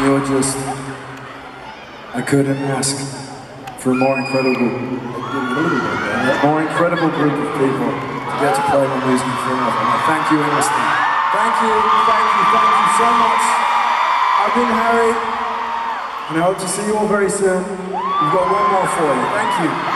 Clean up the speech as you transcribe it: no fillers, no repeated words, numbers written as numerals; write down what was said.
you're just... I couldn't ask for a more incredible group of people to get to play my music in front of. And I thank you endlessly. Thank you so much. I've been Harry, and I hope to see you all very soon. We've got one more for you. Thank you.